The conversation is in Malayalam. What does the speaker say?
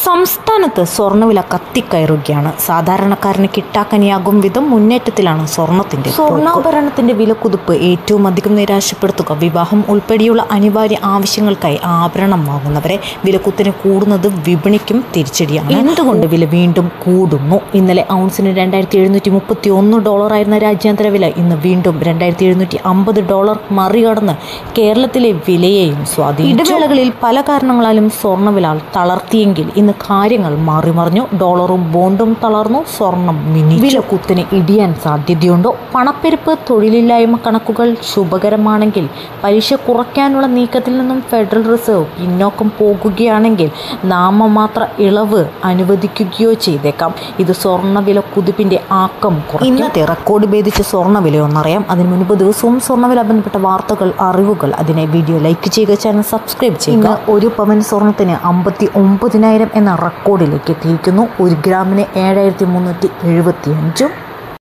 സംസ്ഥാനത്ത് സ്വർണ്ണവില കത്തിക്കയറുകയാണ്. സാധാരണക്കാരന് കിട്ടാക്കനിയാകും വിധം മുന്നേറ്റത്തിലാണ് സ്വർണ്ണാഭരണത്തിന്റെ വിലക്കുതിപ്പ് ഏറ്റവും അധികം നിരാശപ്പെടുത്തുക വിവാഹം ഉൾപ്പെടെയുള്ള അനിവാര്യ ആവശ്യങ്ങൾക്കായി ആഭരണം വാങ്ങുന്നവരെ. വിലക്കുത്തിന് കൂടുന്നത് വിപണിക്കും തിരിച്ചടിയാണ്. എന്തുകൊണ്ട് വില വീണ്ടും കൂടുന്നു? ഇന്നലെ ഔൺസിന് $2731 ആയിരുന്ന രാജ്യാന്തര വില ഇന്ന് വീണ്ടും $2750 മറികടന്ന് കേരളത്തിലെ വിലയെയും സ്വാധീനിച്ചു. ഇടവേളകളിൽ പല കാരണങ്ങളാലും സ്വർണ്ണവില തളർത്തിയെങ്കിൽ ഇന്ന് കാര്യങ്ങൾ മാറിമറിഞ്ഞു. ഡോളറും ബോണ്ടും തളർന്നു, സ്വർണം മിനിച്ചു. വിലക്കുത്തിന് ഇടിയാൻ സാധ്യതയുണ്ടോ? പണപ്പെരുപ്പ്, തൊഴിലില്ലായ്മ കണക്കുകൾ ശുഭകരമാണെങ്കിൽ പലിശ കുറയ്ക്കാനുള്ള നീക്കത്തിൽ നിന്നും ഫെഡറൽ റിസർവ് പിന്നോക്കം പോകുകയാണെങ്കിൽ നാമമാത്ര ഇളവ് അനുവദിക്കുകയോ ചെയ്തേക്കാം. ഇത് സ്വർണ്ണവില കുതിപ്പിന്റെ ആക്കം കുറയ്ക്കും. ഇന്നത്തെ റെക്കോർഡ് ഭേദിച്ച സ്വർണ്ണവില ഒന്നറിയാം. അതിനു മുൻപ് ദിവസവും സ്വർണ്ണവില ബന്ധപ്പെട്ട വാർത്തകൾ, അറിവുകൾ അതിനെ വീഡിയോ ലൈക്ക് ചെയ്യുക, ചാനൽ സബ്സ്ക്രൈബ് ചെയ്യുക. ഒരു പവൻ സ്വർണത്തിന് 59,000 എന്ന റെക്കോർഡിലേക്ക് എത്തിയിരിക്കുന്നു. 1 ഗ്രാമിന് 7375.